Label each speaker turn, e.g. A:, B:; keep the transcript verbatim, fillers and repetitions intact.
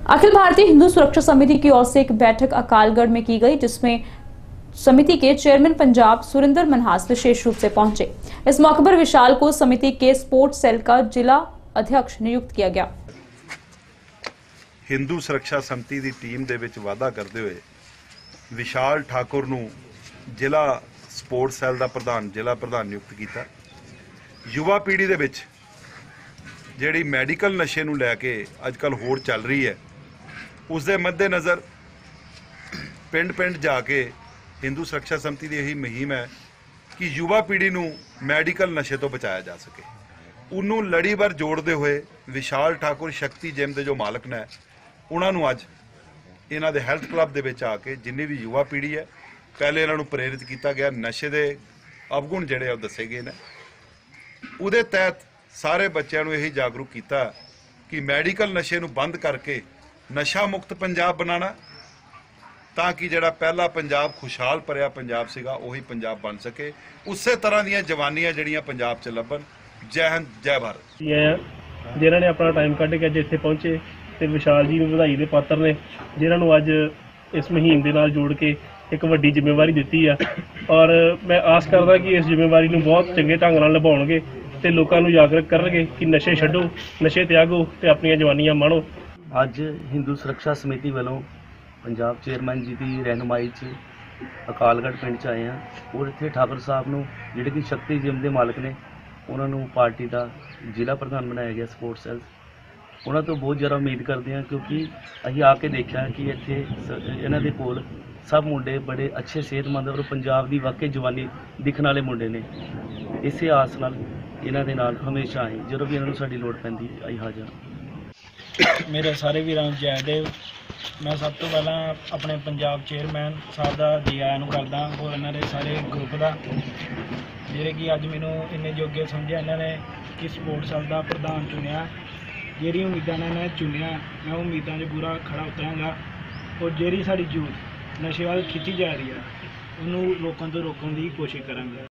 A: अखिल भारतीय हिंदू सुरक्षा समिति की ओर से एक बैठक अकालगढ़ में की गई, जिसमें समिति के चेयरमैन पंजाब सुरेंद्र मनहास विशेष रूप से पहुंचे। इस मौके पर विशाल को समिति के स्पोर्ट्स सेल का जिला अध्यक्ष नियुक्त किया गया।
B: हिंदू सुरक्षा समिति की टीम दे विच वाधा करते हुए विशाल ठाकुर नूं जिला स्पोर्ट्स सैल का प्रधान जिला प्रधान नियुक्त किया। युवा पीढ़ी दे विच जिहड़ी मैडिकल नशे नूं लैके अजकल होड़ चल रही है, उस दे मद्देनज़र पिंड पिंड जाके हिंदू सुरक्षा समिति की यही मुहिम है कि युवा पीढ़ी नूं मैडिकल नशे तो बचाया जा सके। उन्होंने लड़ीवार जोड़ते हुए विशाल ठाकुर शक्ति जिम के जो मालक ने उन्होंने अज इन्हों के हैल्थ क्लब दे विच आके जिन्नी भी युवा पीढ़ी है, पहले इन्हों प्रेरित किया गया, नशे के अवगुण जिहड़े दसे गए हैं। उहदे तहत सारे बच्चों को यही जागरूक किया कि मैडिकल नशे नूं बंद करके नशा मुक्त पंजाब बनाना, ताकि जिहड़ा पहला पंजाब खुशहाल भरिया पंजाब सीगा उही पंजाब बन सके। उस तरह दी जवानियां जिहड़ियां पंजाब च लभन। जय हिंद जय भारत।
C: जिन्हों ने अपना टाइम कढ़ के अज इत्थे पहुंचे तो विशाल जी बधाई के पात्र ने, जिन्होंने अज इस मुहिम के नाल जोड़ के एक वड्डी जिम्मेवारी दी है। और मैं आस करदा कि इस जिम्मेवारी को बहुत चंगे ढंग नाल निभाउणगे ते लोकां नूं जागरूक करनगे कि नशे छड्डो, नशे त्यागो ते अपनियां जवानियां माणो।
D: अज हिंदू सुरक्षा समिति वालों पंजाब चेयरमैन जी की रहनुमाई च अकालगढ़ पिंड च आए हैं और इत्थे ठाकुर साहब नूं जिहड़े कि शक्ति जिम के मालक ने उन्होंने पार्टी का जिला प्रधान बनाया गया स्पोर्ट्स सैल। उन्होंने तो बहुत ज़्यादा उम्मीद करते हैं, क्योंकि असीं आके देखा कि इत्थे इन्हां दे कोल सब मुंडे बड़े अच्छे सेहतमंद और पंजाब की वाकई जवानी दिखने वाले मुंडे ने। इस आस नाल इन्हां दे नाल हमेशा आए, जो भी इन्होंने साडी लोड़ पैंदी आई हाज़र।
E: मेरे सारे वीरां नूं जय देव। मैं सब तो पहला अपने पंजाब चेयरमैन साहब का जी आया नूं करदा और इन्हां दे सारे ग्रुप का, जिहड़े कि अज मैनूं इन्ने योग्य समझिया इन्होंने कि स्पोर्ट्स सैल का प्रधान चुनिया। जिहड़ी उम्मीदां ने इन्हें चुनिया, मैं उम्मीदां च पूरा खड़ा उतरांगा और जिहड़ी साडी यूथ नशे वाल खिच्ची जा रही है उन्होंने रोकण तो रोकण की कोशिश करांगा।